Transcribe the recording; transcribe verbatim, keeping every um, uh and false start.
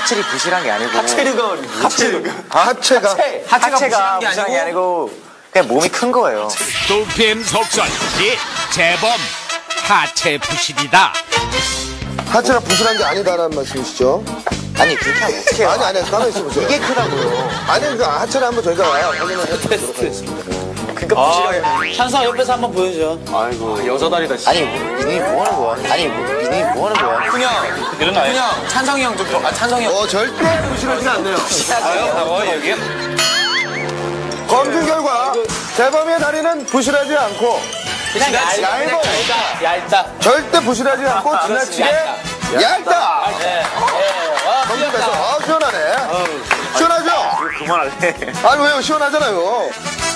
확실히 부실한 게 아니고. 하체가 하체가 하체가 하체가, 하체가 부실한 게 아니고 그냥 몸이 큰 거예요. 투피엠 속설 예 재범 하체 부실이다. 하체가 부실한 게 아니다라는 말씀이시죠? 아니 그렇게 하면 어떡해요. 아니 아니 가만히 있어보세요. 이게 크다고요. 아니 그 하체를 한번 저희가 확인을 해보도록 하겠습니다. 그니까 부실하게. 찬성 옆에서 한번 보여줘. 아이고 여자 다리다. 아니 이니 뭐 하는 거야? 아니 뭐, 이니 뭐 하는 거야? 그냥 일어나요. 그냥 찬성이 형 좀. 아 찬성이 형. 어 절대 부실하지 않네요. 어 여기. 검증 결과 재범의 다리는 부실하지 않고 그냥 얇아. 얇아. 얇다. 절대 부실하지 않고 지나치게 얇다. 예. 예. 검증돼서 아 시원하네. 시원하죠? 그만할래. 아니 왜요? 시원하잖아요.